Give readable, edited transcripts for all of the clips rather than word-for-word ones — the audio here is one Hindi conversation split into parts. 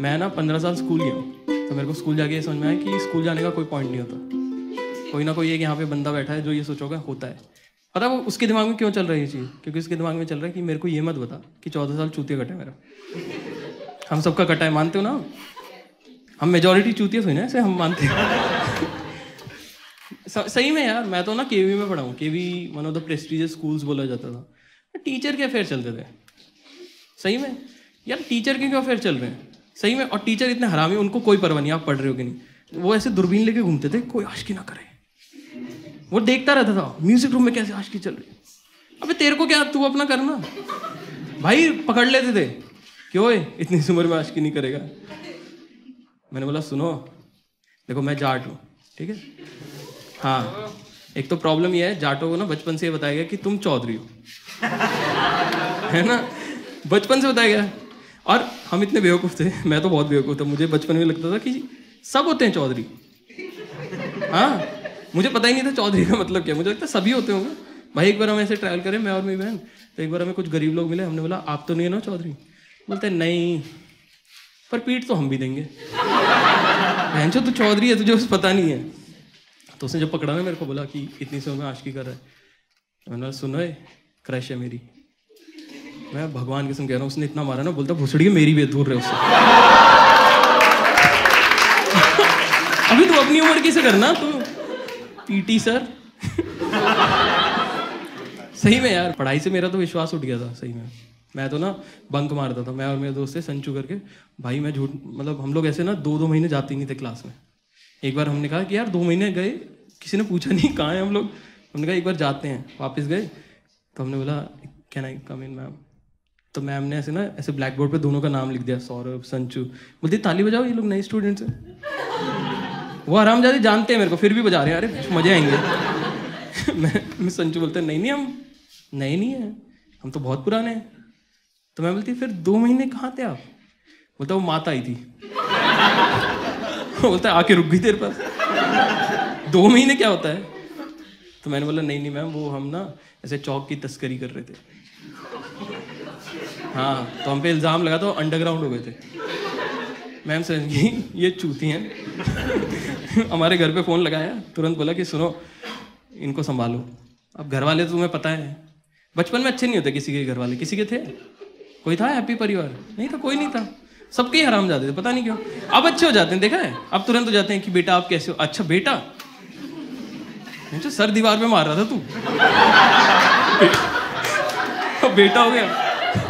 मैं ना 15 साल स्कूल गया हूँ, तो मेरे को स्कूल जाके ये समझ में आया कि स्कूल जाने का कोई पॉइंट नहीं होता। कोई ना कोई एक यहाँ पे बंदा बैठा है जो ये सोचोगा होता है। पता है वो उसके दिमाग में क्यों चल रही है ये चीज़? क्योंकि उसके दिमाग में चल रहा है कि मेरे को ये मत बता कि 14 साल चूतिया कटा है मेरा। हम सबका कटा है, मानते हो ना? हम मेजॉरिटी चूतिया सुने ऐसे हम मानते हैं। सही में यार, मैं तो ना केवी में पढ़ा हूँ। KV one of the prestigious schools बोला जाता था। टीचर के अफेयर चलते थे सही में यार। टीचर के क्यों अफेयर चल रहे हैं सही में? और टीचर इतने हरामी, उनको कोई परवाह नहीं आप पढ़ रहे हो कि नहीं। वो ऐसे दूरबीन लेके घूमते थे, कोई आशिकी ना करे। वो देखता रहता था म्यूजिक रूम में कैसे आशिकी चल रही। अबे तेरे को क्या, तू अपना करना भाई। पकड़ लेते थे क्यों इतनी उम्र में आशिकी नहीं करेगा। मैंने बोला सुनो देखो मैं जाट हूँ, ठीक है? हाँ, एक तो प्रॉब्लम ये है जाटों को ना बचपन से ये बताया गया कि तुम चौधरी हो, है ना? बचपन से बताया गया। और हम इतने बेवकूफ़ थे, मैं तो बहुत बेवकूफ़ था। मुझे बचपन में लगता था कि सब होते हैं चौधरी। हाँ, मुझे पता ही नहीं था चौधरी का मतलब क्या। मुझे लगता है सभी होते होंगे भाई। एक बार हम ऐसे ट्रैवल करें मैं और मेरी बहन, तो एक बार हमें कुछ गरीब लोग मिले। हमने बोला आप तो नहीं है ना चौधरी? बोलते नहीं, पर पीट तो हम भी देंगे। बहन तो चौधरी है, तुझे पता नहीं है। तो उसने जब पकड़ा ना मेरे को, बोला कि इतनी से मैं आशिकी कर रहा है। मैंने बोला सुनो क्रश है मेरी। मैं भगवान की कसम कह रहा हूँ, उसने इतना मारा ना, बोलता भुसड़ी मेरी भी दूर रहे उससे। अभी तू अपनी उम्र की से करना तू पीटी सर। सही में यार, पढ़ाई से मेरा तो विश्वास उठ गया था सही में। मैं तो ना बंक मारता था, मैं और मेरे दोस्त थे संचू करके। भाई मैं झूठ, मतलब हम लोग ऐसे ना 2-2 महीने जाते ही नहीं थे क्लास में। एक बार हमने कहा कि यार 2 महीने गए, किसी ने पूछा नहीं कहाँ हैं हम लोग। हमने कहा एक बार जाते हैं। वापस गए तो हमने बोला can I come in ma'am? तो मैम ने ऐसे ना ऐसे ब्लैक बोर्ड पे दोनों का नाम लिख दिया, सौरभ संचू। बोलती ताली बजाओ, ये लोग नए स्टूडेंट्स हैं। वो आरामजादी जानते हैं मेरे को, फिर भी बजा रहे हैं, अरे मजे आएंगे। मैं संचू बोलते हैं नहीं हम नए नहीं हैं, हम तो बहुत पुराने हैं। तो मैं बोलती फिर 2 महीने कहाँ थे आप? बोलता वो माता आई थी। बोलता आके रुक गई तेरे पास। 2 महीने क्या होता है? तो मैंने बोला नहीं मैम, वो हम ना ऐसे चौक की तस्करी कर रहे थे। हाँ, तो हम पे इल्ज़ाम लगा तो अंडरग्राउंड हो गए थे। मैम समझ गई ये चूती हैं। हमारे घर पे फ़ोन लगाया, तुरंत बोला कि सुनो इनको संभालो। अब घर वाले तो तुम्हें पता है बचपन में अच्छे नहीं होते किसी के घर वाले। किसी के थे? कोई था हैप्पी परिवार? नहीं था, कोई नहीं था। सबके ही हराम जाते थे, पता नहीं क्यों। अब अच्छे हो जाते हैं, देखा है? अब तुरंत हो जाते हैं कि बेटा आप कैसे हो? अच्छा बेटा, तो सर दीवार पे मार रहा था तू। अब बेटा हो गया।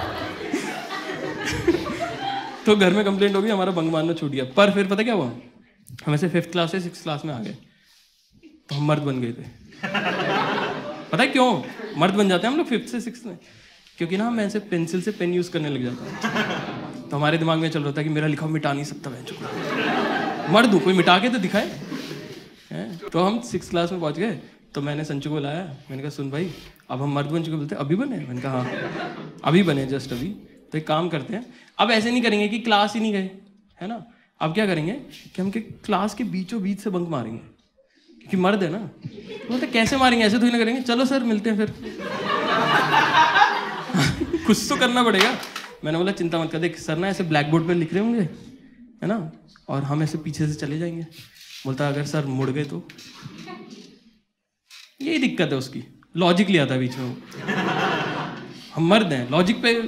तो घर में कंप्लेंट हो गई, हमारा बंक मारना छूट गया। पर फिर पता क्या हुआ, हम ऐसे 5th क्लास से 6th क्लास में आ गए, तो हम मर्द बन गए थे। पता है क्यों मर्द बन जाते हैं हम लोग 5th से 6th में? क्योंकि ना मैं ऐसे पेंसिल से पेन यूज करने लग जाता हूँ। तो हमारे दिमाग में चल रहा था कि मेरा लिखा मिटा नहीं सकता मैं। मर्द हूँ, कोई मिटा के तो दिखाए। तो हम 6th क्लास में पहुँच गए। तो मैंने संचू को लाया, मैंने कहा सुन भाई अब हम मर्द बन चुके। बोलते अभी बने? मैंने कहा हाँ अभी बने, जस्ट अभी। तो एक काम करते हैं, अब ऐसे नहीं करेंगे कि क्लास ही नहीं गए, है ना? अब क्या करेंगे कि हम क्लास के बीचों बीच से बंक मारेंगे, क्योंकि मर्द है ना। बोलते कैसे मारेंगे, ऐसे तो ही ना करेंगे। चलो सर मिलते हैं फिर। कुछ तो करना पड़ेगा। मैंने बोला चिंता मत कर, देख सर ना ऐसे ब्लैक बोर्ड पे लिख रहे होंगे, है ना, और हम ऐसे पीछे से चले जाएंगे। बोलता अगर सर मुड़ गए तो? यही दिक्कत है उसकी, लॉजिक ले आता है बीच में। हम मर्द हैं, लॉजिक पे।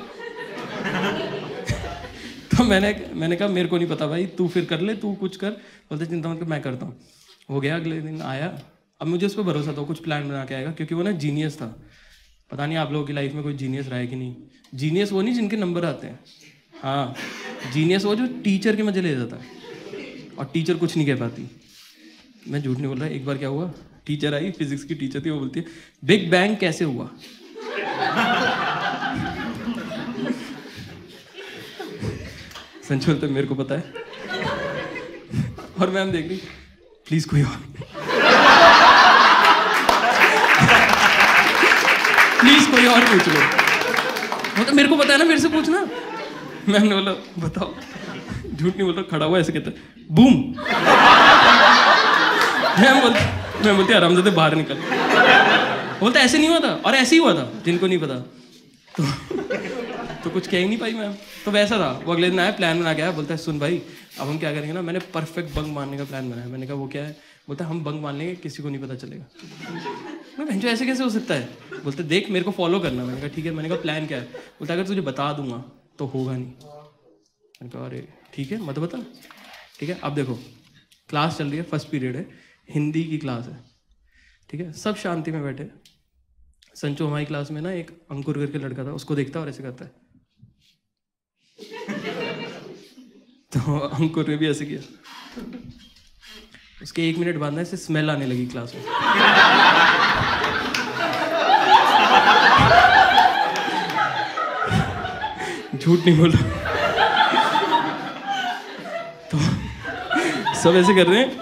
तो मैंने कहा मेरे को नहीं पता भाई, तू फिर कर ले, तू कुछ कर। बोलते चिंता मत कर मैं करता हूँ। हो गया, अगले दिन आया। अब मुझे उस पर भरोसा था कुछ प्लान बना के आएगा, क्योंकि वो ना जीनियस था। पता नहीं आप लोगों की लाइफ में कोई जीनियस रहा है कि नहीं। जीनियस वो नहीं जिनके नंबर आते हैं, हाँ जीनियस वो जो टीचर के मजे ले जाता है और टीचर कुछ नहीं कह पाती। मैं झूठ नहीं बोल रहा। एक बार क्या हुआ, टीचर आई, फिजिक्स की टीचर थी। वो बोलती है बिग बैंग कैसे हुआ? संचू बोलते मेरे को पता है। और मैम देख रही, प्लीज कोई और, प्लीज कोई और पूछ लो। मतलब मेरे को पता है ना, मेरे से पूछना। मैम ने बोला बताओ। झूठ नहीं बोल रहा, खड़ा हुआ ऐसे कहता है बूम। मैं बोलती आराम से बाहर निकल। बोलता ऐसे नहीं हुआ था, और ऐसे ही हुआ था जिनको नहीं पता। तो कुछ कह ही नहीं पाई मैम। तो वैसा था। वो अगले दिन आया, प्लान बना के आया, बोलता है सुन भाई अब हम क्या करेंगे ना, मैंने परफेक्ट बंक मारने का प्लान बनाया। मैंने कहा वो क्या है? बोलता है हम बंक मान लेंगे, किसी को नहीं पता चलेगा। मैं भैंचो ऐसे कैसे हो सकता है? बोलते देख मेरे को फॉलो करना। मैंने कहा ठीक है। मैंने कहा प्लान क्या है? बोलता अगर तुझे बता दूंगा तो होगा नहीं। मैंने कहा अरे ठीक है मत बता। ठीक है अब देखो क्लास चल रही है, फर्स्ट पीरियड है, हिंदी की क्लास है, ठीक है, सब शांति में बैठे। संचो हमारी क्लास में ना एक अंकुर करके लड़का था, उसको देखता और ऐसे करता है। तो अंकुर ने भी ऐसे किया। उसके 1 मिनट बाद ना ऐसे स्मेल आने लगी क्लास में। झूठ नहीं बोला। तो सब ऐसे कर रहे हैं,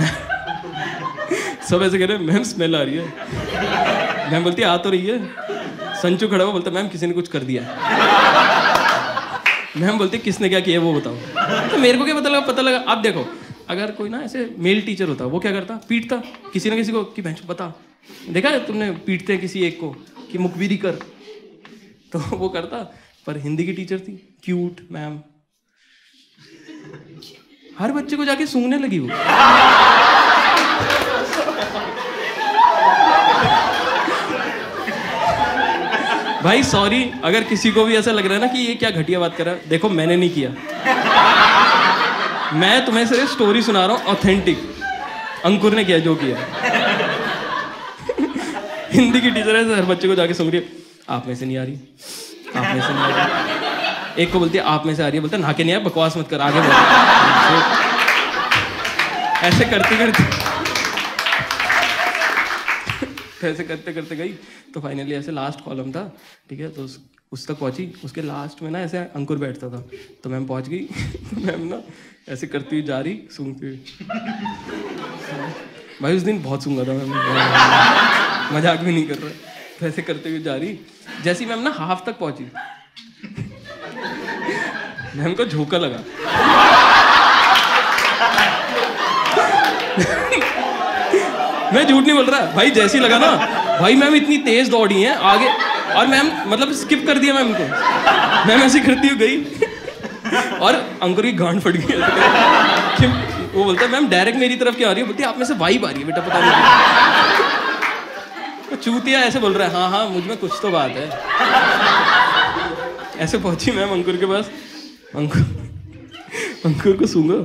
सब ऐसे कह रहे हैं मैम स्मेल आ रही है। मैम बोलती है आ तो रही है। संचू खड़ा हुआ बोलता मैम किसी ने कुछ कर दिया। मैम बोलती किसने क्या किया वो बताओ। तो मेरे को क्या पता लगा। अब देखो अगर कोई ना ऐसे मेल टीचर होता वो क्या करता? पीटता किसी ना किसी को कि भैंस बता। देखा है तुमने पीटते हैं किसी एक को कि मुखबिरी कर, तो वो करता। पर हिंदी की टीचर थी क्यूट मैम, हर बच्चे को जाके सूंघने लगी वो। भाई सॉरी अगर किसी को भी ऐसा लग रहा है ना कि ये क्या घटिया बात कर रहा है, देखो मैंने नहीं किया। मैं तुम्हें सिर्फ स्टोरी सुना रहा हूं ऑथेंटिक। अंकुर ने किया जो किया। हिंदी की टीचर है, हर बच्चे को जाके सुन रही है, आप में से नहीं आ रही, आप में से नहीं आ रही। एक को बोलती है आप में से आ रही है, बोलता नहा के नहीं आया, बकवास मत कर, आगे बढ़। ऐसे करते करते गई तो फाइनली ऐसे लास्ट कॉलम था, ठीक है, तो उस तक पहुंची। उसके लास्ट में ना ऐसे अंकुर बैठता था, तो मैम पहुंच गई। तो मैम ना ऐसे करती हुई जा रही, सूंघती हुई। भाई उस दिन बहुत सूंघा था मैम, मजाक भी नहीं कर रहा। तो ऐसे करते हुए जा रही, जैसी मैम ना हाफ तक पहुंची, मैम को झोंका लगा। मैं झूठ नहीं बोल रहा भाई, जैसी लगा ना भाई मैम इतनी तेज दौड़ी है आगे, और मैम मतलब स्किप कर दिया मैम को। मैम ऐसी करती हुई गई और अंकुर की गांड फट गई। वो बोलता है मैम डायरेक्ट मेरी तरफ क्या आ रही है? बोलती है आप में से वाइब आ रही है बेटा, पता नहीं। तो चूतिया ऐसे बोल रहा है हाँ मुझ में कुछ तो बात है। ऐसे पहुंची मैम अंकुर के पास, अंकुर को सूंघो।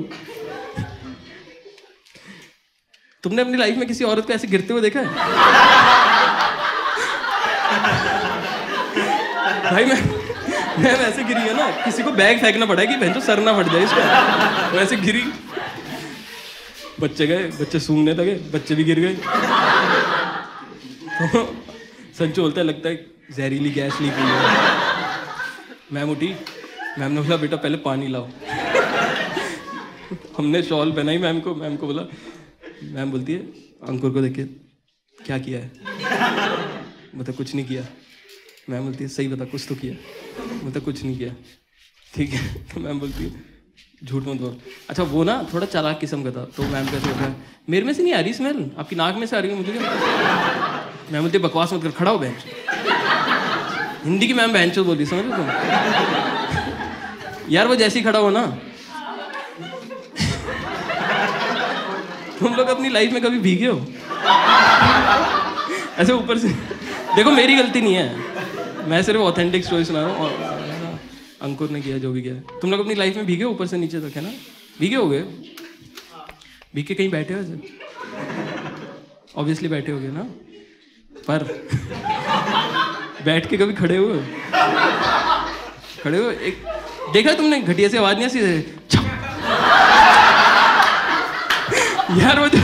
तुमने अपनी लाइफ में किसी औरत को ऐसे गिरते हुए देखा है? भाई मैं ऐसे गिरी है ना, किसी को बैग फेंकना पड़ा है कि बहन तो सर ना फट जाए इसका। तो ऐसे गिरी, बच्चे गए, बच्चे सूंघने लगे, बच्चे भी गिर गए। तो संचू बोलता है लगता है जहरीली गैस लीक हुई है। मैम उठी, मैम ने बोला बेटा पहले पानी लाओ। हमने शॉल पहनाई मैम को बोला, मैम बोलती है अंकुर को देखिए क्या किया है? बता कुछ नहीं किया। मैम बोलती है सही बता कुछ तो किया। बता कुछ नहीं किया। ठीक है। तो मैम बोलती है झूठ मत बोल। अच्छा वो ना थोड़ा चालाक किस्म का था, तो मैम कैसे बोलता है मेरे में से नहीं आ रही स्मेल, आपकी नाक में से आ रही है, मुझे क्या? मैम बोलती है बकवास मत कर, खड़ा हो बहन। हिंदी की मैम बहन चो बोली, समझ लो तुम यार। वो जैसी खड़ा हो ना, तुम लोग अपनी लाइफ में कभी भीगे हो ऐसे ऊपर से? देखो मेरी गलती नहीं है, मैं सिर्फ ऑथेंटिक स्टोरी सुना रहा हूँ। अंकुर ने किया जो भी किया। तुम लोग अपनी लाइफ में भीगे ऊपर से नीचे तक, है ना? भीगे हो गए? भीग के कहीं बैठे हो ऐसे? ऑब्वियसली बैठे हो गए ना, पर बैठ के कभी खड़े हुए? खड़े हुए एक देखा तुमने घटिया से आवाज नहीं आती यार? वो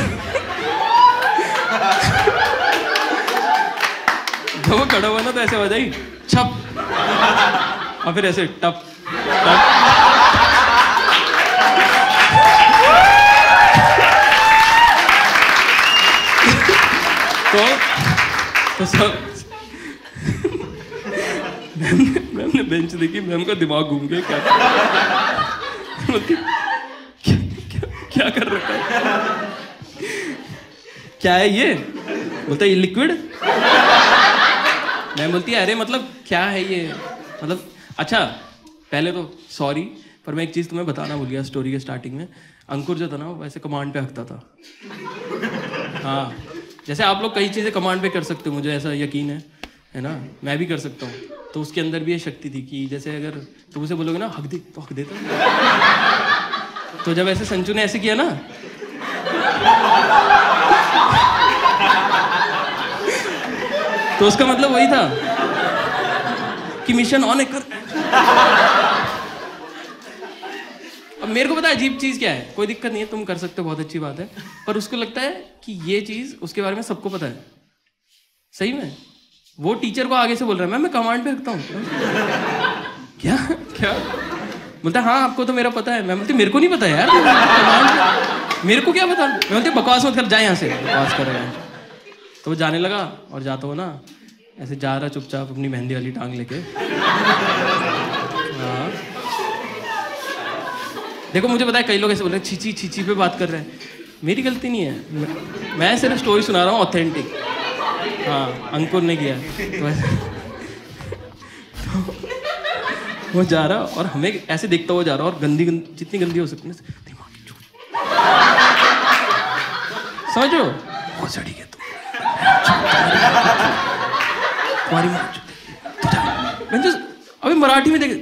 जब वो खड़ा हुआ ना तो ऐसे आवाज आई छप, और फिर ऐसे टप टप। तो सब मैम ने बेंच देखी, मैम का दिमाग घूम गया। क्या कर रखा है? क्या है ये? बोलता है ये लिक्विड। मैम बोलती है अरे मतलब क्या है ये? मतलब अच्छा पहले तो सॉरी, पर मैं एक चीज़ तुम्हें बताना भूल गया स्टोरी के स्टार्टिंग में। अंकुर जो था ना, वो ऐसे कमांड पे हकता था। हाँ, जैसे आप लोग कई चीज़ें कमांड पे कर सकते हो, मुझे ऐसा यकीन है ना, मैं भी कर सकता हूँ। तो उसके अंदर भी ये शक्ति थी कि जैसे अगर तुम उसे बोलोगे ना हक दे, तो हक देता। तो जब ऐसे संचू ने ऐसे किया ना, तो उसका मतलब वही था कि मिशन ऑन है, कर। अब मेरे को पता है अजीब चीज़ क्या है, कोई दिक्कत नहीं है, तुम कर सकते हो, बहुत अच्छी बात है, पर उसको लगता है कि ये चीज़ उसके बारे में सबको पता है। सही में वो टीचर को आगे से बोल रहा है मैं कमांड पे रखता हूँ। क्या क्या बोलता है, हाँ आपको तो मेरा पता है। मैं बोलती मेरे को नहीं पता यार, मेरे को क्या पता। मैं बोलती बकवास मत कर, जाए यहाँ से, बकवास कर रहा है। तो वो जाने लगा, और जाता हो ना ऐसे जा रहा चुपचाप अपनी मेहंदी वाली टांग लेके। हाँ देखो, मुझे पता है कई लोग ऐसे बोल रहे हैं छीची छीची पे बात कर रहे हैं, मेरी गलती नहीं है, मैं सिर्फ स्टोरी सुना रहा हूँ ऑथेंटिक। हाँ अंकुर ने किया तो वो जा रहा और हमें ऐसे देखता हुआ जा रहा, और गंदी जितनी गंदी हो सकती है दिमाग की चूत, समझ रहे हो, बहुत सड़ी है तुम्हारी माँ। अभी मराठी में देखे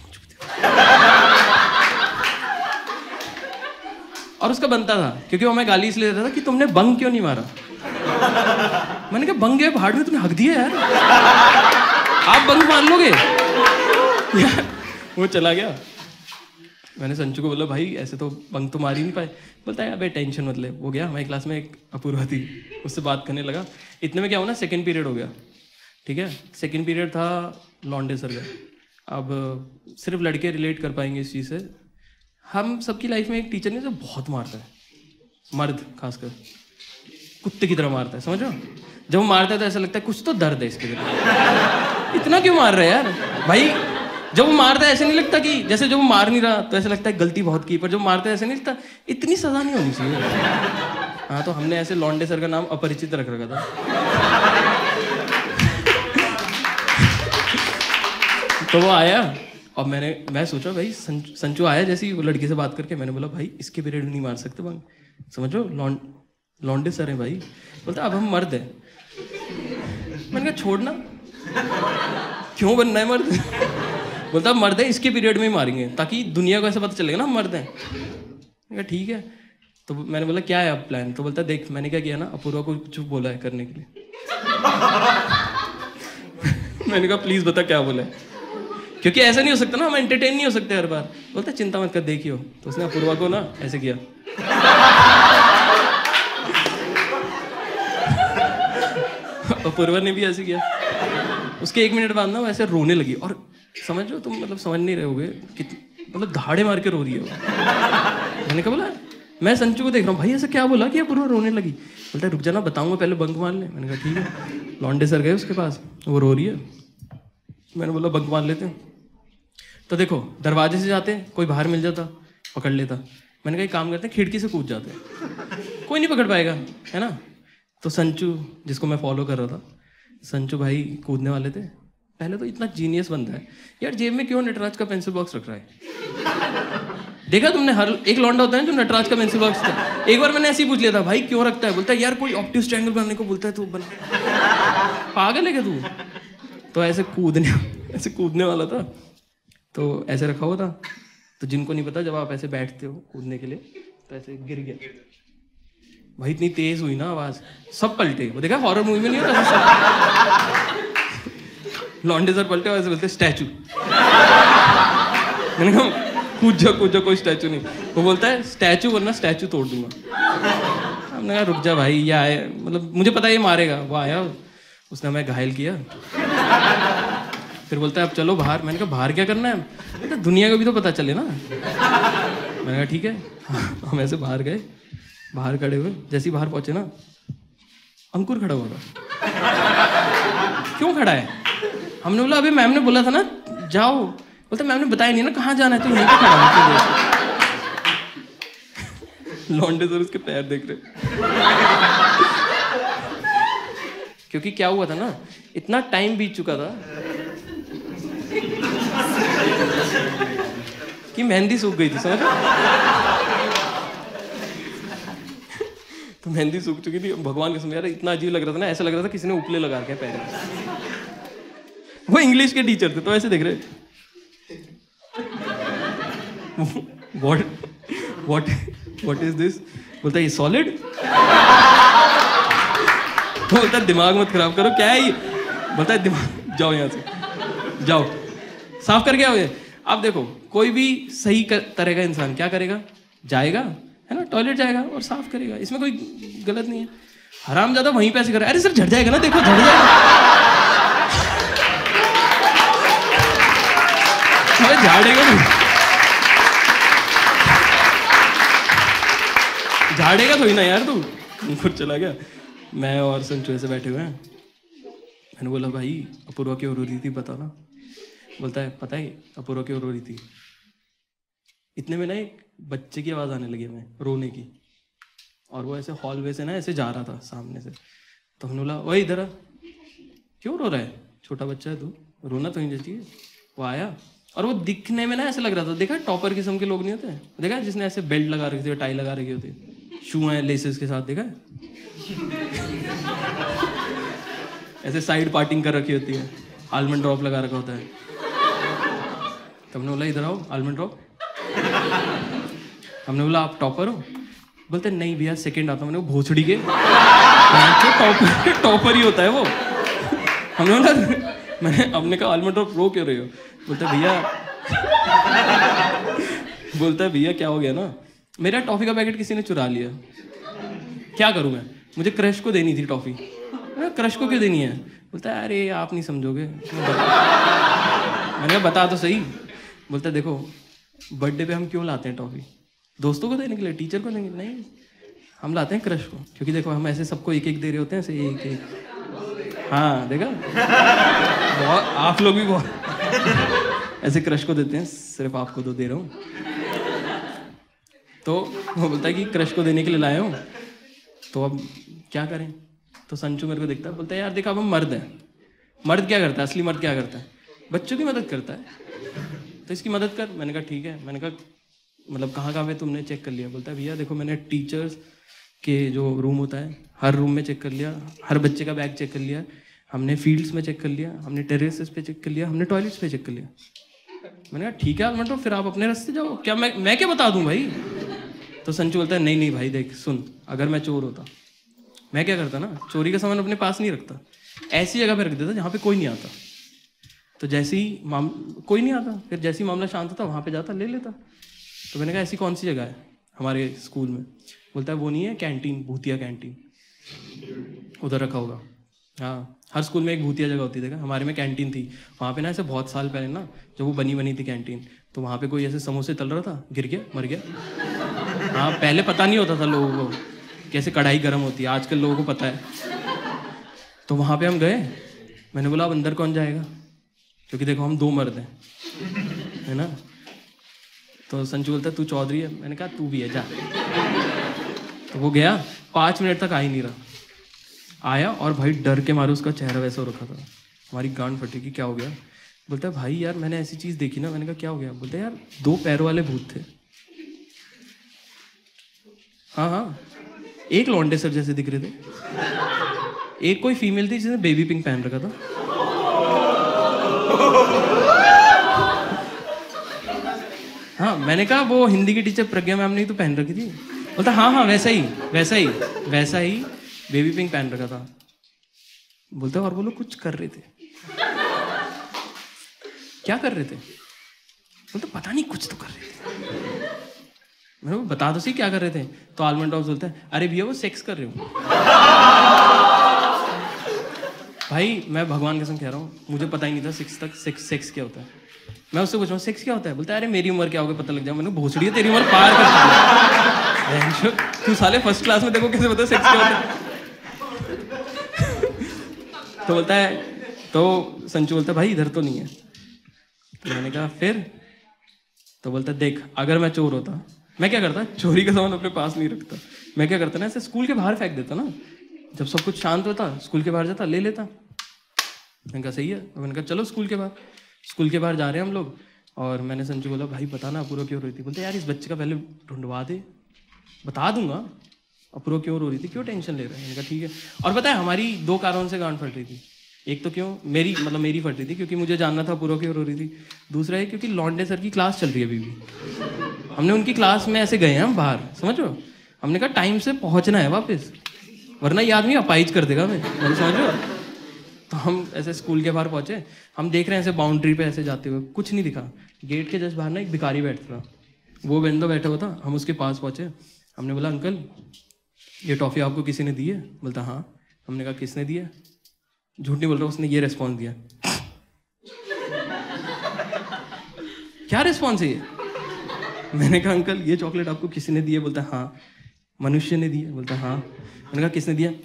और उसका बनता था, क्योंकि वो हमें गाली इसलिए देता था कि तुमने बंग क्यों नहीं मारा। मैंने कहा बंग है पहाड़ में, तुमने हक दिया यार, आप बंग मार लोगे। वो चला गया। मैंने संचू को बोला भाई ऐसे तो बंग तो मार ही नहीं पाए। बोलता है अबे टेंशन मत ले। वो गया, हमारी क्लास में एक अपूर्वा थी, उससे बात करने लगा। इतने में क्या हुआ ना, सेकंड पीरियड हो गया, ठीक है। सेकंड पीरियड था लॉन्डे सर का। अब सिर्फ लड़के रिलेट कर पाएंगे इस चीज़ से। हम सबकी लाइफ में एक टीचर ने जो बहुत मारता है, मर्द खासकर कुत्ते की तरह मारता है, समझ रहे हो। जब वो मारता है तो ऐसा लगता है कुछ तो दर्द है इसके अंदर, इतना क्यों मार रहा है यार भाई। जब वो मारता है ऐसे नहीं लगता कि जैसे जब वो मार नहीं रहा तो ऐसा लगता है गलती बहुत की, पर जब मारता है ऐसे नहीं लगता इतनी सजा नहीं होनी चाहिए। हाँ, तो हमने ऐसे लॉन्डे सर का नाम अपरिचित रख रखा था। तो वो आया और मैं सोचा भाई संचू आया, जैसे ही वो लड़की से बात करके मैंने बोला भाई इसके पीरियड नहीं मार सकते बंग, समझो लॉन्डे सर है भाई। बोलता अब हम मर्द हैं। मैंने कहा छोड़ना, क्यों बनना है मर्द। बोलता अब मर्द है, इसके पीरियड में ही मारेंगे ताकि दुनिया को ऐसा पता चलेगा ना हम मर्द हैं। मैंने कहा ठीक है। तो मैंने बोला क्या है अब प्लान। तो बोलता देख मैंने क्या किया ना, अपूर्वा को कुछ बोला है करने के लिए। मैंने कहा प्लीज बता क्या बोला है, क्योंकि ऐसा नहीं हो सकता ना, हम एंटरटेन नहीं हो सकते हर बार। बोलता चिंता मत कर देखियो। तो उसने अपूर्वा को ना ऐसे किया। अपूर्वा ने भी ऐसे किया। उसके 1 मिनट बाद ना वैसे रोने लगी, और समझ लो तुम, मतलब समझ नहीं रहे होगे मतलब धाड़े मार के रो रही है वो। मैंने कहा बोला, मैं संचू को देख रहा हूँ भाई ऐसा क्या बोला कि अपूर्वा रोने लगी। बोलता रुक जाना बताऊंगा, पहले बंक मार ले। मैंने कहा ठीक है। लॉन्डे सर गए उसके पास, वो रो रही है। मैंने बोला बंक मार लेते हैं। तो देखो दरवाजे से जाते हैं, कोई बाहर मिल जाता पकड़ लेता। मैंने कहा एक काम करते हैं खिड़की से कूद जाते हैं, कोई नहीं पकड़ पाएगा, है ना। तो संचू जिसको मैं फॉलो कर रहा था, संचू भाई कूदने वाले थे। पहले तो इतना जीनियस बनता है यार, जेब में क्यों नटराज का पेंसिल बॉक्स रख रहा है। देखा तुमने, हर एक लौंडा होता है जो नटराज का पेंसिल बॉक्स था। एक बार मैंने ऐसे ही पूछ लिया था भाई क्यों रखता है। बोलता है यार कोई ऑप्टिक्स ट्रायंगल बनाने को बोलता है तो बना। पागल है क्या तू। तो ऐसे कूदने वाला था, तो ऐसे रखा हुआ था। तो जिनको नहीं पता, जब आप ऐसे बैठते हो कूदने के लिए तो ऐसे गिर गया भाई। इतनी तेज हुई ना आवाज, सब पलटे। वो देखा हॉरर मूवी में नहीं होता सब। लॉन्डे सर पलटे, वैसे बोलते स्टैचू। मैंने कहा कूद जा कोई स्टैचू नहीं। वो बोलता है स्टैचू वरना स्टैचू तोड़ दूंगा। हमने कहा रुक जा भाई, ये आया, मतलब मुझे पता है ये मारेगा। वो आया, उसने हमें घायल किया। फिर बोलता है अब चलो बाहर। मैंने कहा बाहर क्या करना है, तो दुनिया को भी तो पता चले ना। मैंने कहा ठीक है। हम ऐसे बाहर गए, बाहर खड़े हुए, जैसे ही बाहर पहुंचे ना, अंकुर खड़ा हुआ था। क्यों खड़ा है, हमने बोला अभी मैम ने बोला था ना जाओ। बोलता मैम ने बताया नहीं ना कहाँ जाना है, तो यहीं पे खड़ा है। लौंडे सर उसके पैर देख रहे। क्योंकि क्या हुआ था ना, इतना टाइम बीत चुका था। कि मेहंदी सूख गई थी, समझ रहे? तो मेहंदी सूख चुकी थी। भगवान कसम यार इतना अजीब लग रहा था ना, ऐसा लग रहा था किसी ने उपले लगा के पैर में। वो इंग्लिश के टीचर थे तो ऐसे देख रहे, व्हाट इज दिस? बोलता है ये सॉलिड। बोलता है दिमाग मत खराब करो, क्या है ये? बोलता है दिमाग, जाओ यहाँ से, जाओ साफ करके आओ ये। अब देखो कोई भी सही तरह का इंसान क्या करेगा? जाएगा, है ना, टॉयलेट जाएगा और साफ करेगा, इसमें कोई गलत नहीं है। हरामजादा वहीं पे ऐसे कर रहा है, अरे सर झड़ जाएगा ना, देखो झड़ जाएगा। अरे झाड़ेगा झाड़ेगा थोड़ी ना यार तू। खुद चला गया। मैं और संचू ऐसे बैठे हुए हैं। मैंने बोला भाई अपूर्वा क्यों रो रही थी बता ना। बोलता है पता है अपूर्वा क्यों रो रही थी? इतने में ना एक बच्चे की आवाज़ आने लगी हमें रोने की, और वो ऐसे हॉलवे से ना ऐसे जा रहा था सामने से। तो हमने बोला वही इधर आ, क्यों रो रहा है, छोटा बच्चा है तू, रोना तो नहीं चाहिए। वो आया और वो दिखने में ना ऐसे लग रहा था, देखा टॉपर किस्म के लोग नहीं होते, देखा जिसने ऐसे बेल्ट लगा रखी थी, टाई लगा रखी होती, शू है लेसेस के साथ, देखा ऐसे साइड पार्टिंग कर रखी होती है, आलमंड ड्रॉप लगा रखा होता है। तो हमने बोला इधर आओ आलमंड ड्रॉप। हमने बोला आप टॉपर हो? बोलते नहीं भैया सेकंड आता हूँ। मैंने भोसड़ी के टॉपर ही होता है वो। हमने बोला हमने कहा आलमंड ड्रॉप रो क्यों रहे हो? बोलता है भैया क्या हो गया ना, मेरा टॉफी का पैकेट किसी ने चुरा लिया, क्या करूँ मैं, मुझे क्रश को देनी थी टॉफी। क्रश को क्यों देनी है? बोलता है अरे आप नहीं समझोगे। मैंने कहा बता तो सही। बोलता है देखो बर्थडे पे हम क्यों लाते हैं टॉफी? दोस्तों को देने के लिए, टीचर को देंगे? नहीं, हम लाते हैं क्रश को, क्योंकि देखो हम ऐसे सबको एक एक दे रहे होते हैं, ऐसे एक एक। हाँ देखा, बहुत आप लोग भी बहुत ऐसे क्रश को देते हैं, सिर्फ आपको तो दे रहा हूँ। तो वो बोलता है कि क्रश को देने के लिए लाया हूँ, तो अब क्या करें? तो संचू मेरे को देखता है, बोलता है यार देखा अब हम मर्द हैं, मर्द क्या करता है, असली मर्द क्या करता है? बच्चों की मदद करता है, तो इसकी मदद कर। मैंने कहा ठीक है। मैंने कहा मतलब कहाँ पे तुमने चेक कर लिया? बोलता है भैया देखो मैंने टीचर्स के जो रूम होता है हर रूम में चेक कर लिया, हर बच्चे का बैग चेक कर लिया, हमने फील्ड्स में चेक कर लिया, हमने टेरेसेस पे चेक कर लिया, हमने टॉयलेट्स पे चेक कर लिया। मैंने कहा ठीक है आलमंड, फिर आप अपने रास्ते जाओ, क्या मैं क्या बता दूं भाई? तो संचू बोलता है नहीं भाई देख सुन, अगर मैं चोर होता मैं क्या करता ना, चोरी का सामान अपने पास नहीं रखता, ऐसी जगह पे रख देता जहाँ पे कोई नहीं आता। तो जैसे ही कोई नहीं आता, फिर जैसे ही मामला शांत होता वहाँ पे जाता ले लेता। तो मैंने कहा ऐसी कौन सी जगह है हमारे स्कूल में? बोलता है वो नहीं है कैंटीन, भूतिया कैंटीन, उधर रखा होगा। हाँ हर स्कूल में एक भूतिया जगह होती है, देखा हमारे में कैंटीन थी वहाँ पे ना, ऐसे बहुत साल पहले ना जब वो बनी थी कैंटीन, तो वहाँ पे कोई ऐसे समोसे तल रहा था, गिर गया मर गया। हाँ पहले पता नहीं होता था लोगों को कैसे कढ़ाई गर्म होती है, आजकल लोगों को पता है। तो वहाँ पे हम गए, मैंने बोला अब अंदर कौन जाएगा, क्योंकि देखो हम दो मर्द हैं, है ना। तो संजू बोलता तू चौधरी है, मैंने कहा तू भी है जा। तो वो गया, 5 मिनट तक आ ही नहीं रहा, आया और भाई डर के मारे उसका चेहरा वैसा हो रखा था, हमारी गांड फटी कि क्या हो गया। बोलता है भाई यार मैंने ऐसी चीज़ देखी ना। मैंने कहा क्या हो गया? बोलता है यार 2 पैरों वाले भूत थे। हाँ एक लौंडे सर जैसे दिख रहे थे, एक कोई फीमेल थी जिसने बेबी पिंक पहन रखा था। हाँ मैंने कहा वो हिंदी की टीचर प्रज्ञा मैम ने तो पहन रखी थी। बोलता हाँ वैसा ही बेबी पिंक पहन रखा था। बोलते और वो लोग कुछ कर रहे थे। क्या कर रहे थे? बोलते पता नहीं कुछ तो कर रहे थे। मैंने बता दो सही क्या कर रहे थे? तो आलमंड हाउस बोलता है अरे भैया वो सेक्स कर रहे हो। भाई मैं भगवान कसम कह रहा हूँ, मुझे पता ही नहीं था 6 तक सेक्स क्या होता है। मैं उससे पूछ रहा हूँ सेक्स क्या होता है? बोलता है अरे मेरी उम्र क्या होगी पता लग जाए। मैंने भोसड़ी है तेरी उम्र पार कर तू साले फर्स्ट क्लास में देखो कैसे पता सेक्स क्या होता है। तो बोलता है, तो संचू बोलता है भाई इधर तो नहीं है। तो मैंने कहा फिर? तो बोलता है देख अगर मैं चोर होता मैं क्या करता, चोरी का सामान अपने पास नहीं रखता, मैं क्या करता ना ऐसे स्कूल के बाहर फेंक देता ना, जब सब कुछ शांत होता स्कूल के बाहर जाता ले लेता। मैंने कहा सही है। तो मैंने कहा चलो स्कूल के बाहर जा रहे हैं हम लोग, और मैंने संजू बोला भाई बता ना अपूर्वा क्यों रो रही थी। बोलते यार इस बच्चे का पहले ढूंढवा दे, बता दूंगा अपूर्वा क्यों रो रही थी, क्यों टेंशन ले रहा है। मैंने कहा ठीक है। और पता है हमारी 2 कारणों से गांड फट रही थी। एक तो क्यों मेरी फट रही थी क्योंकि मुझे जानना था अपूर्वा क्यों रो रही थी। दूसरा है क्योंकि लॉन्डे सर की क्लास चल रही है अभी भी। हमने उनकी क्लास में ऐसे गए हैं हम बाहर, समझ रहे हो। हमने कहा टाइम से पहुंचना है वापस, वरना ये आदमी अपाइज कर देगा मैंने, समझ रहे हो। तो हम ऐसे स्कूल के बाहर पहुंचे, हम देख रहे हैं ऐसे बाउंड्री पे ऐसे जाते हुए, कुछ नहीं दिखा। गेट के जस्ट बाहर ना एक भिखारी बैठता था, वो बंदा बैठा हुआ था। हम उसके पास पहुंचे, हमने बोला अंकल ये टॉफ़ी आपको किसी ने दी है। बोलता हाँ। हमने कहा किसने दी है। झूठ नहीं बोल रहा, उसने ये रिस्पॉन्स दिया। क्या रिस्पॉन्स है ये। मैंने कहा अंकल ये चॉकलेट आपको किसी ने दी है। बोलता हाँ। मनुष्य ने दी है। बोलता हाँ। मैंने कहा किसने दिया।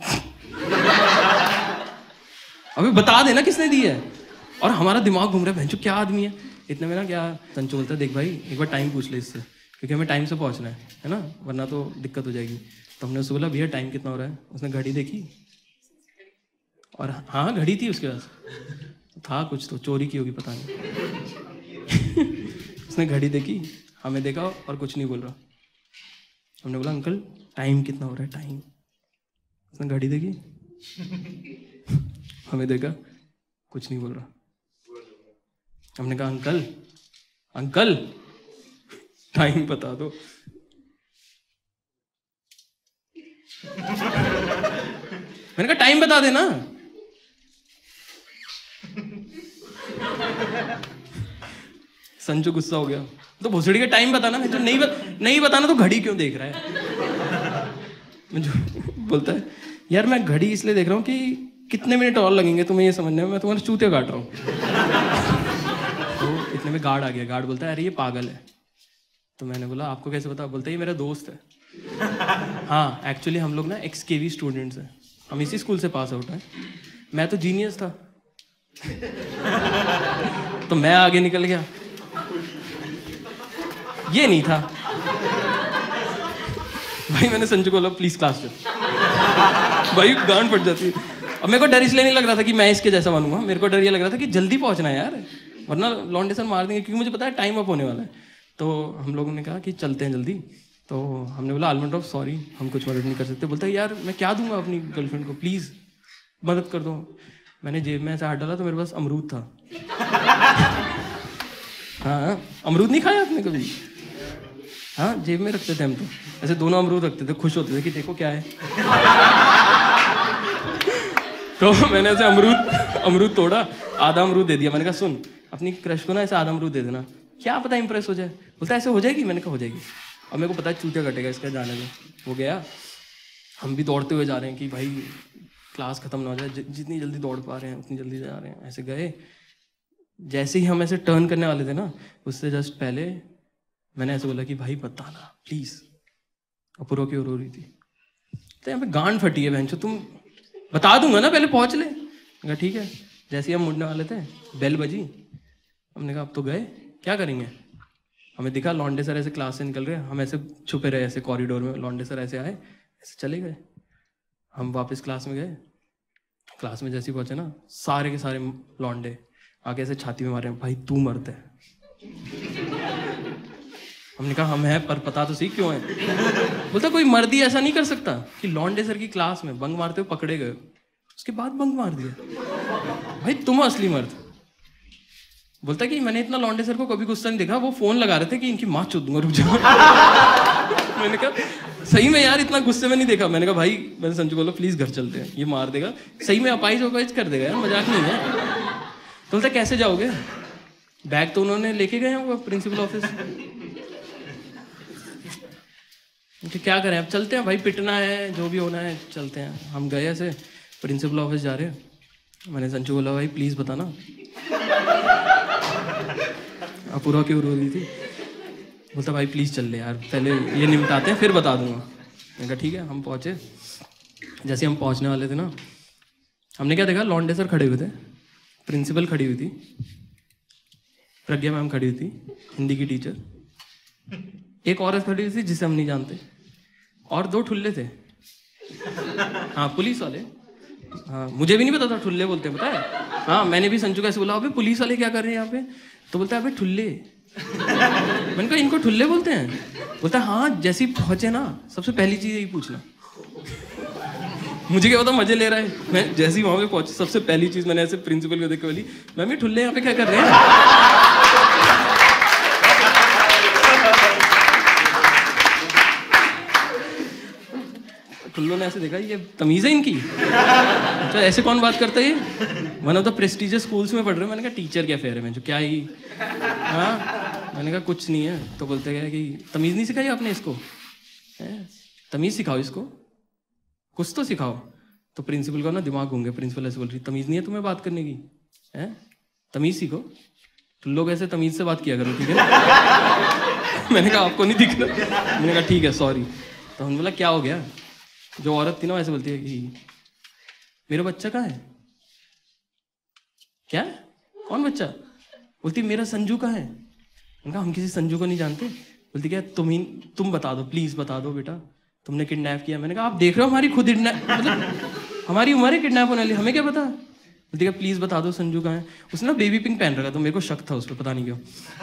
अभी बता देना किसने दी है। और हमारा दिमाग घूम रहा है, भैंचो क्या आदमी है इतने में ना। क्या संचो बोलता है देख भाई एक बार टाइम पूछ ले इससे, क्योंकि हमें टाइम से पहुंचना है ना, वरना तो दिक्कत हो जाएगी। तो हमने उससे बोला भैया टाइम कितना हो रहा है। उसने घड़ी देखी और हाँ घड़ी थी उसके पास, था कुछ तो चोरी की होगी पता नहीं। उसने घड़ी देखी, हमें देखा और कुछ नहीं बोल रहा। हमने बोला अंकल टाइम कितना हो रहा है टाइम। उसने घड़ी देखी, हमें देखा, कुछ नहीं बोल रहा। हमने कहा अंकल अंकल टाइम बता दो। मैंने कहा टाइम बता देना। संजू गुस्सा हो गया, तो भोसड़ी का टाइम बताना। मैं जो नहीं बताना तो घड़ी क्यों देख रहा है। मुझे बोलता है यार मैं घड़ी इसलिए देख रहा हूँ कि कितने मिनट और लगेंगे तुम्हें ये समझने में, मैं तुम्हारे चूते काट रहा हूँ। तो इतने में गार्ड आ गया। गार्ड बोलता है अरे ये पागल है। तो मैंने बोला आपको कैसे पता। बोलता है ये मेरा दोस्त है। हाँ एक्चुअली हम लोग ना XKV स्टूडेंट्स हैं, हम इसी स्कूल से पास आउट हैं। मैं तो जीनियस था तो मैं आगे निकल गया, ये नहीं था भाई। मैंने संजू को बोला प्लीज क्लास चल। भाई गांड फट जाती है। अब मेरे को डर इसलिए नहीं लग रहा था कि मैं इसके जैसा बनूंगा, मेरे को डर ये लग रहा था कि जल्दी पहुंचना है यार, वरना लॉन्डे सर मार देंगे, क्योंकि मुझे पता है टाइम अप होने वाला है। तो हम लोगों ने कहा कि चलते हैं जल्दी। तो हमने बोला आलमंड ऑफ सॉरी हम कुछ मदद नहीं कर सकते। बोलता है यार मैं क्या दूंगा अपनी गर्लफ्रेंड को, प्लीज़ मदद कर दो। मैंने जेब में ऐसा हाथ डाला तो मेरे पास अमरूद था। हाँ अमरूद नहीं खाया आपने कभी। हाँ जेब में रखते थे हम, तो ऐसे दोनों अमरूद रखते थे, खुश होते थे कि देखो क्या है। तो मैंने ऐसे अमरूद तोड़ा, आधा अमरूद दे दिया। मैंने कहा सुन अपनी क्रश को ना ऐसे आधा अमरूद दे देना, क्या पता इंप्रेस हो जाए। बोलता ऐसे हो जाएगी। मैंने कहा हो जाएगी। और मेरे को पता है चूतिया कटेगा इसका जाने में। वो गया, हम भी दौड़ते हुए जा रहे हैं कि भाई क्लास खत्म ना हो जाए, जितनी जल्दी दौड़ पा रहे हैं उतनी जल्दी जा रहे हैं। ऐसे गए, जैसे ही हम ऐसे टर्न करने वाले थे ना, उससे जस्ट पहले मैंने ऐसे बोला कि भाई बताना प्लीज अपूर्वा क्यों रो रही थी। तो यहाँ पे गांड फटी है बहन, तुम बता दूंगा ना, पहले पहुंच ले। कहा ठीक है। जैसे ही हम मुड़ने वाले थे बेल बजी, हमने कहा अब तो गए, क्या करेंगे। हमें दिखा लॉन्डे सर ऐसे क्लास से निकल रहे, हम ऐसे छुपे रहे ऐसे कॉरिडोर में। लॉन्डे सर ऐसे आए, ऐसे चले गए। हम वापस क्लास में गए। क्लास में जैसे ही पहुंचे ना, सारे के सारे लॉन्डे आगे ऐसे छाती में मारे, भाई तू मर्द है। हमने कहा हम हैं, पर पता तो सही क्यों है। बोलता कोई मर्द ही ऐसा नहीं कर सकता कि लॉन्डे सर की क्लास में बंक मारते हुए पकड़े गए, उसके बाद बंक मार दिया। भाई तुम असली मर्द। बोलता कि मैंने इतना लॉन्डे सर को कभी गुस्सा नहीं देखा, वो फोन लगा रहे थे कि इनकी माँ चूत दूंगा, रुक जाओ। मैंने कहा सही में यार इतना गुस्से में नहीं देखा। मैंने कहा भाई, मैंने संजू बोला प्लीज घर चलते हैं, ये मार देगा सही में, अपाइज कर देगा यार, मजाक नहीं है। तो बोलता कैसे जाओगे। बैग तो उन्होंने लेके गए हैं वो प्रिंसिपल ऑफिस। क्या करें अब, चलते हैं भाई, पिटना है जो भी होना है चलते हैं। हम गए ऐसे प्रिंसिपल ऑफिस जा रहे हैं। मैंने संजू बोला भाई प्लीज बताना अपूर्वा क्यों रो रही थी। बोलता भाई प्लीज चल ले यार, पहले ये निपटाते हैं फिर बता दूंगा। मैंने कहा ठीक है। हम पहुंचे, जैसे हम पहुंचने वाले थे ना, हमने क्या देखा, लॉन्डे सर खड़े हुए थे, प्रिंसिपल खड़ी हुई थी, प्रज्ञा मैम खड़ी हुई थी हिंदी की टीचर, एक औरत खड़ी हुई थी जिसे हम नहीं जानते, और 2 ठुल्ले थे। हाँ पुलिस वाले। हाँ मुझे भी नहीं पता था ठुल्ले बोलते हैं, पता है। हाँ मैंने भी संजू कैसे बोला अबे पुलिस वाले क्या कर रहे हैं यहाँ पे। तो बोलता है अबे ठुल्ले, मैंने कहा इनको ठुल्ले बोलते हैं? बोलता है हाँ, जैसे ही पहुंचे ना सबसे पहली चीज यही पूछना। मुझे क्या पता मजे ले रहा है। मैं जैसे ही वहां पे पहुंची सबसे पहली चीज मैंने ऐसे प्रिंसिपल को देख के बोली, मैम ये ठुल्ले यहाँ पे क्या कर रहे हैं? ठुल्लों ने ऐसे देखा, ये तमीज है इनकी? अच्छा ऐसे कौन बात करता है? One of the prestigious schools में पढ़ रहे हो। मैंने कहा टीचर क्या फेयर है मैं जो क्या ही। हाँ मैंने कहा कुछ नहीं है। तो बोलते क्या कि तमीज नहीं सिखाई आपने इसको? तमीज सिखाओ इसको, कुछ तो सिखाओ। तो प्रिंसिपल को ना दिमाग घूम गया। प्रिंसिपल ऐसे बोल रही, तमीज नहीं है तुम्हें बात करने की? है तमीज सीखो। तुम लोग ऐसे तमीज से बात किया करो, ठीक है ना? मैंने कहा आपको नहीं दिख रहा? मैंने कहा ठीक है सॉरी। तो हमने बोला क्या हो गया? जो औरत थी ना ऐसे बोलती है कि मेरा बच्चा कहाँ है? क्या? कौन बच्चा? बोलती मेरा संजू कहाँ है? मैंने कहा हम किसी संजू को नहीं जानते। बोलती क्या तुम बता दो, प्लीज बता दो बेटा, तुमने किडनैप किया? मैंने कहा आप देख रहे हो हमारी खुद मतलब हमारी उम्र है किडनैप होने वाली, हमें क्या पता? बोलती क्या प्लीज बता दो संजू कहाँ है? उसने ना बेबी पिंक पहन रखा, तो मेरे को शक था उस पर, पता नहीं क्यों।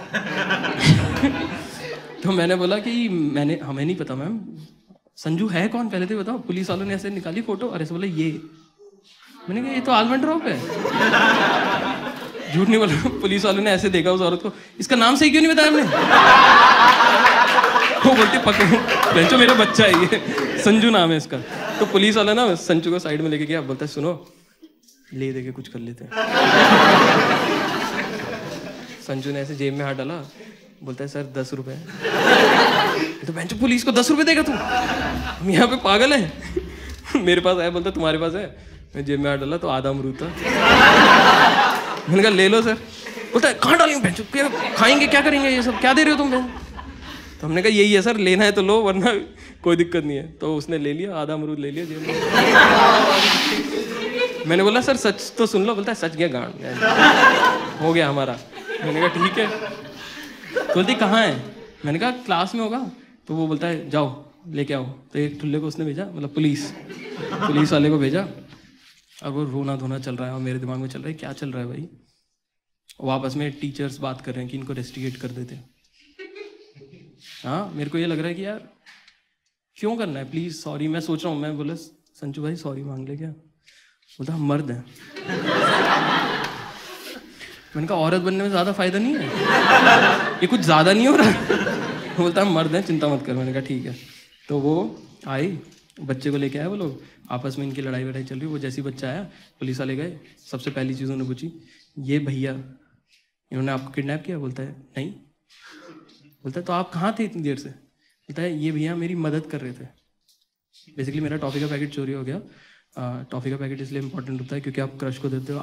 तो मैंने बोला कि हमें नहीं पता मैम, संजू है कौन पहले तो बताओ। पुलिस वालों ने ऐसे निकाली फोटो और ऐसे बोला ये। मैंने कहा ये तो आलमंड ड्रॉप है। झूठ नहीं बोला। पुलिस वालों ने ऐसे देखा उस औरत को, इसका नाम सही क्यों नहीं बताया हमने? वो बोलती पकड़ो मेरा बच्चा है ये, संजू नाम है इसका। तो पुलिस वाला ना संजू को साइड में लेके गया, बोलता है सुनो ले दे के कुछ कर लेते हैं। संजू ने ऐसे जेब में हाथ डाला, बोलता है सर 10 रुपए। तो बेंचो पुलिस को 10 रुपए देगा तू? हम यहाँ पे पागल है। मेरे पास आया, बोलता तुम्हारे पास है? मैं जेब में हाथ डाला तो आधा अमरूद था। मैंने कहा ले लो सर। बोलता है कहाँ डालेंगे बेंचो, खाएंगे क्या करेंगे ये सब, क्या दे रहे हो तुम? तो हमने कहा यही है सर, लेना है तो लो वरना कोई दिक्कत नहीं है। तो उसने ले लिया, आधा अमरूद ले लिया जेब में। मैंने बोला सर सच तो सुन लो। बोलता है सच गया गांड, हो गया हमारा। मैंने कहा ठीक है। तो बोलती कहाँ है? मैंने कहा क्लास में होगा। तो वो बोलता है जाओ लेके आओ। तो एक ठुल्ले को उसने भेजा, मतलब पुलिस वाले को भेजा। और वो रोना धोना चल रहा है और मेरे दिमाग में चल रहा है क्या चल रहा है भाई। वो आपस में टीचर्स बात कर रहे हैं कि इनको रेस्टिगेट कर देते। हाँ मेरे को ये लग रहा है कि यार क्यों करना है, प्लीज सॉरी। मैं सोच रहा हूँ, मैं बोला संजू भाई सॉरी मांग ले क्या? बोलता हम मर्द हैं। मैंने कहा औरत बनने में ज्यादा फायदा नहीं है, ये कुछ ज्यादा नहीं हो रहा? बोलता हम मर्द हैं चिंता मत कर। मैंने कहा ठीक है। तो वो आई, बच्चे को लेके आए, वो लोग आपस में इनकी लड़ाई वड़ाई चल रही। वो जैसे ही बच्चा आया पुलिस वाले गए, सबसे पहली चीज़ उन्होंने पूछी ये भैया इन्होंने आपको किडनैप किया? बोलता है नहीं। बोलता है तो आप कहाँ थे इतनी देर से? बोलता है ये भैया मेरी मदद कर रहे थे। बेसिकली मेरा टॉफी का पैकेट चोरी हो गया। टॉफी का पैकेट इसलिए इंपॉर्टेंट होता है क्योंकि आप क्रश को देते हो,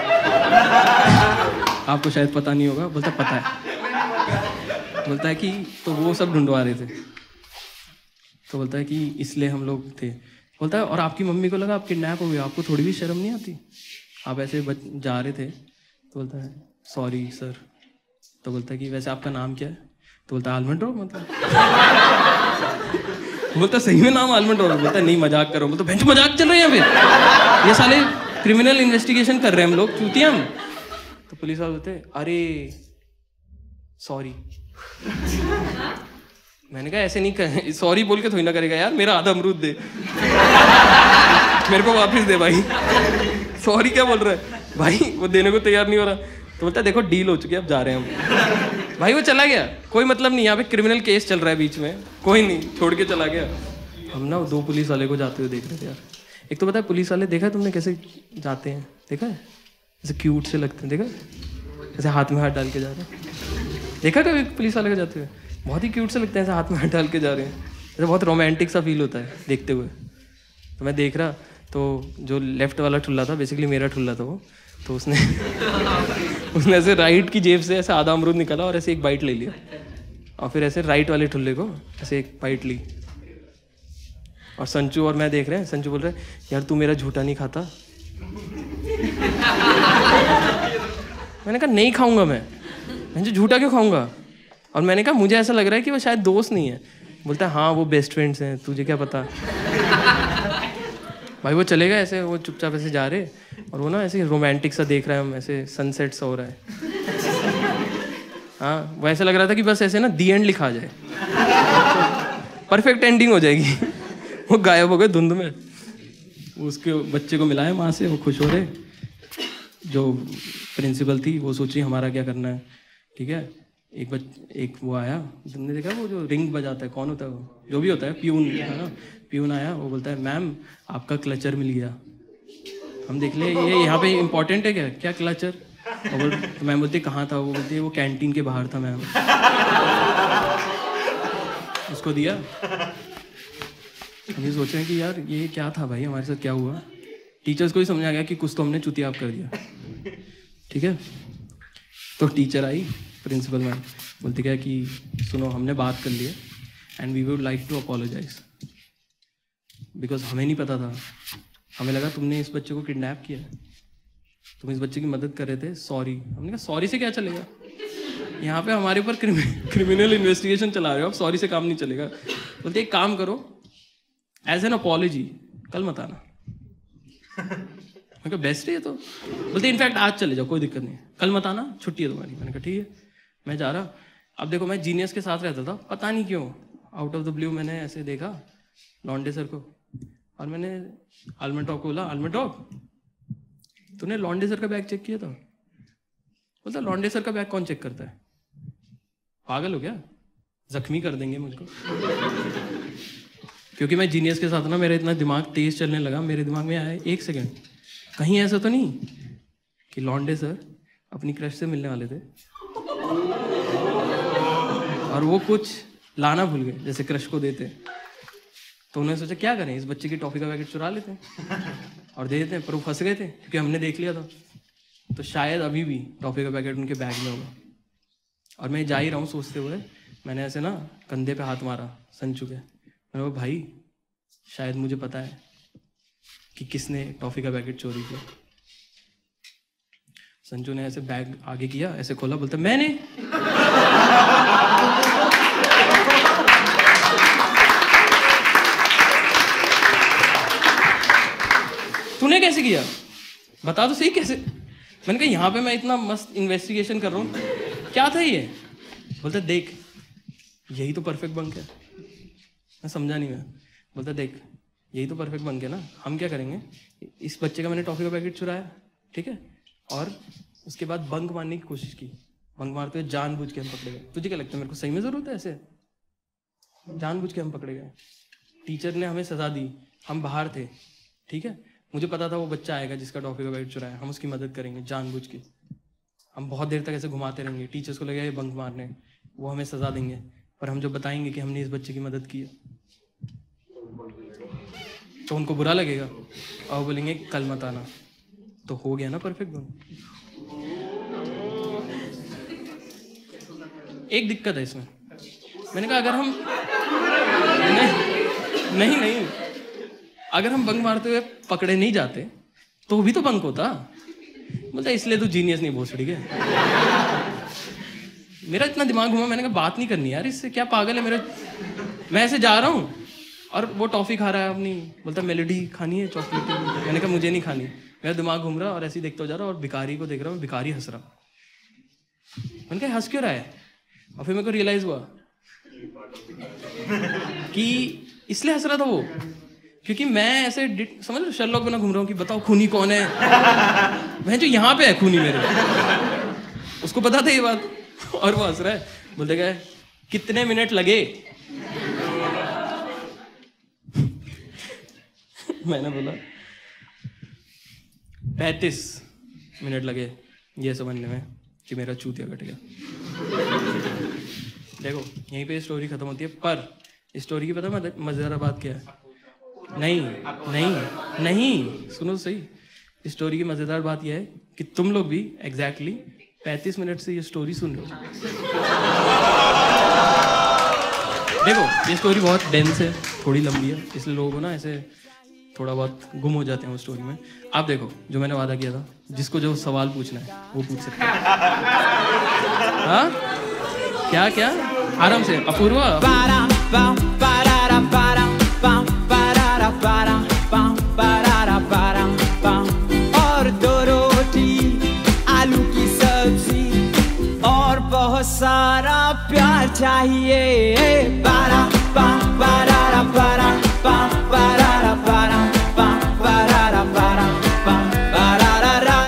आपको शायद पता नहीं होगा। बोलता पता है। बोलता है कि तो वो सब ढूंढवा रहे थे। तो बोलता है कि इसलिए हम लोग थे। बोलता है और आपकी मम्मी को लगा आप किडनैप हो गए, आपको थोड़ी भी शर्म नहीं आती? आप ऐसे जा रहे थे। तो बोलता है सॉरी सर। तो बोलता है कि वैसे आपका नाम क्या है? तो बोलता है आलमंड ड्रॉप। मतलब बोलता सही में नाम आलमंड ड्रॉप? बोलता नहीं मजाक करो। बोलता बेंच मजाक चल रहे हैं फिर, ये साले क्रिमिनल इन्वेस्टिगेशन कर रहे हैं हम लोग, चूतिए हम। तो पुलिस वाले बोलते अरे सॉरी। मैंने कहा ऐसे नहीं कर, सॉरी बोल के थोड़ी ना करेगा यार, मेरा आधा अमरूद दे। मेरे को वापस दे भाई। सॉरी क्या बोल रहा है भाई? वो देने को तैयार नहीं हो रहा। तो बोलता है देखो डील हो चुकी है, अब जा रहे हैं हम। भाई वो चला गया, कोई मतलब नहीं, यहाँ पे क्रिमिनल केस चल रहा है बीच में, कोई नहीं, छोड़ के चला गया। हम ना 2 पुलिस वाले को जाते हुए देख रहे थे यार। एक तो पता है पुलिस वाले, देखा है तुमने कैसे जाते हैं? देखा है ऐसे क्यूट से लगते हैं, देखा है ऐसे हाथ में हाथ डाल के जा रहे हैं? देखा कभी पुलिस वाले को जाते हुए? बहुत ही क्यूट से लगते हैं, ऐसे हाथ में हाथ डाल के जा रहे हैं, ऐसे बहुत रोमांटिक सा फील होता है देखते हुए। तो मैं देख रहा, तो जो लेफ्ट वाला ठुल्ला था, बेसिकली मेरा ठुल्ला था वो, तो उसने ऐसे राइट की जेब से ऐसे आधा अमरूद निकाला और ऐसे एक बाइट ले लिया, और फिर ऐसे राइट वाले ठुल्ले को ऐसे एक बाइट ली। और संजू और मैं देख रहे हैं, संजू बोल रहे हैं यार तू मेरा झूठा नहीं खाता। मैंने कहा नहीं खाऊंगा मैं झूठा क्यों खाऊंगा? और मैंने कहा मुझे ऐसा लग रहा है कि वो शायद दोस्त नहीं है। बोलता है हाँ वो बेस्ट फ्रेंड्स हैं, तुझे क्या पता। भाई वो चले गए ऐसे, वो चुपचाप ऐसे जा रहे, और वो ना ऐसे रोमांटिक सा देख रहा है, हम ऐसे सनसेट सा हो रहा है। हाँ, वो ऐसा लग रहा था कि बस ऐसे ना दी एंड लिखा जाए, परफेक्ट एंडिंग हो जाएगी। वो गायब हो गए धुंध में। उसके बच्चे को मिला है माँ से, वो खुश हो रहे। जो प्रिंसिपल थी वो सोची हमारा क्या करना है, ठीक है। एक वो आया, तुमने देखा वो जो रिंग बजाता है, कौन होता है वो, जो भी होता है, प्यून है ना। प्यून आया, वो बोलता है मैम आपका क्लचर मिल गया। हम देख ले ये यहाँ पे इम्पोर्टेंट है क्या, क्या क्लचर। तो मैम बोलती कहाँ था, वो बोलती है वो कैंटीन के बाहर था मैम। उसको दिया। हम ये सोच रहे हैं कि यार ये क्या था भाई, हमारे साथ क्या हुआ। टीचर्स को ही समझ आ गया कि कुछ तो हमने चुतियाब कर दिया, ठीक है। तो टीचर आई, प्रिंसिपल मैम, बोलती क्या कि सुनो हमने बात कर ली है and we would like to apologise, because हमें नहीं पता था, हमें लगा तुमने इस बच्चे को किडनैप किया, तुम इस बच्चे की मदद कर रहे थे, सॉरी। हमने कहा सॉरी से क्या चलेगा, यहाँ पे हमारे ऊपर क्रिमिनल इन्वेस्टिगेशन चला रहे हो, अब सॉरी से काम नहीं चलेगा। बोलते एक काम करो, एज एन अपॉलॉजी कल मत आना। मैं कहा बेस्ट है ये तो। बोलते इनफैक्ट आज चले जाओ, कोई दिक्कत नहीं, कल मत आना, छुट्टी है तुम्हारी। मैंने कहा ठीक है, मैं जा रहा। अब देखो मैं जीनियस के साथ रहता था, पता नहीं क्यों आउट ऑफ द ब्लू मैंने ऐसे देखा लॉन्डे सर को, और मैंने आलमंटॉक को बोला, आलमंटॉक तूने लॉन्डे सर का बैग चेक किया था। बोलता लॉन्डे सर का बैग कौन चेक करता है, पागल हो क्या, जख्मी कर देंगे मुझको। क्योंकि मैं जीनियस के साथ ना, मेरा इतना दिमाग तेज चलने लगा, मेरे दिमाग में आया एक सेकेंड, कहीं ऐसा तो नहीं कि लॉन्डे सर अपनी क्रश से मिलने वाले थे और वो कुछ लाना भूल गए जैसे क्रश को देते, तो उन्होंने सोचा क्या करें, इस बच्चे की टॉफी का पैकेट चुरा लेते हैं और दे देते हैं, पर वो फंस गए थे क्योंकि हमने देख लिया था। तो शायद अभी भी टॉफी का पैकेट उनके बैग में होगा। और मैं जा ही रहा हूँ सोचते हुए, मैंने ऐसे ना कंधे पे हाथ मारा संचू के, मैंने बोला भाई शायद मुझे पता है कि किसने टॉफी का पैकेट चोरी किया। संजू ने ऐसे बैग आगे किया, ऐसे खोला, बोलता मैंने। तूने कैसे किया, बता तो सही कैसे। मैंने कहा यहाँ पे मैं इतना मस्त इन्वेस्टिगेशन कर रहा हूँ, क्या था ये। बोलता देख यही तो परफेक्ट बंक है। मैं समझा नहीं मैं। बोलता देख यही तो परफेक्ट बंक है ना, हम क्या करेंगे, इस बच्चे का मैंने टॉफी का पैकेट चुराया, ठीक है, और उसके बाद बंक मारने की कोशिश की, बंक मारते हुए जानबूझ के हम पकड़े गए। तुझे क्या लगता है मेरे को सही में जरूरत है ऐसे, जानबूझ के हम पकड़े गए। टीचर ने हमें सजा दी, हम बाहर थे, ठीक है, मुझे पता था वो बच्चा आएगा जिसका टॉफी का पैकेट चुराया, हम उसकी मदद करेंगे जानबूझ के। हम बहुत देर तक ऐसे घुमाते रहेंगे, टीचर्स को लगेगा ये बंक मारने, वो हमें सजा देंगे, पर हम जब बताएंगे कि हमने इस बच्चे की मदद की है तो उनको बुरा लगेगा और बोलेंगे कल मत आना। तो हो गया ना परफेक्ट बंक। एक दिक्कत है इसमें, मैंने कहा अगर हम नहीं अगर हम बंक मारते हुए पकड़े नहीं जाते तो भी तो बंक होता। बोलता इसलिए तो जीनियस नहीं भोसड़ी के। मेरा इतना दिमाग घुमा, मैंने कहा बात नहीं करनी यार इससे, क्या पागल है मेरा। मैं ऐसे जा रहा हूँ और वो टॉफी खा रहा है अपनी, बोलता मेलोडी खानी है चॉकलेट। मैंने कहा मुझे नहीं खानी। मेरा दिमाग घूम रहा और ऐसे ही देखता जा रहा और भिखारी को देख रहा हूँ, भिखारी हंस रहा। मैंने कहा हंस क्यों रहा है, और फिर मेरे को रियलाइज हुआ कि इसलिए हंस रहा था वो क्योंकि मैं ऐसे समझ लो शर्लॉक बना घूम रहा हूँ कि बताओ खूनी कौन है, मैं जो यहाँ पे है खूनी मेरे, उसको पता था ये बात और वो हंस रहा है। बोलते गए कितने मिनट लगे। मैंने बोला 35 मिनट लगे ये समझने में कि मेरा चूतिया कट गया। देखो यहीं पे स्टोरी खत्म होती है, पर स्टोरी की पता मजेदार बात क्या है। नहीं सुनो सही, स्टोरी की मजेदार बात यह है कि तुम लोग भी एग्जैक्टली 35 मिनट से ये स्टोरी सुन रहे हो। देखो ये स्टोरी बहुत डेंस है, थोड़ी लंबी है, इसलिए लोगों को ना ऐसे थोड़ा बहुत गुम हो जाते हैं उस स्टोरी में। आप देखो जो मैंने वादा किया था, जिसको जो सवाल पूछना है वो पूछ सकते हैं। हाँ क्या आराम से। अपूर्वा और 2 रोटी आलू की सब्जी और बहुत सा चाहिए। Ba-da-ba, ba-da-da, ba-da-ba.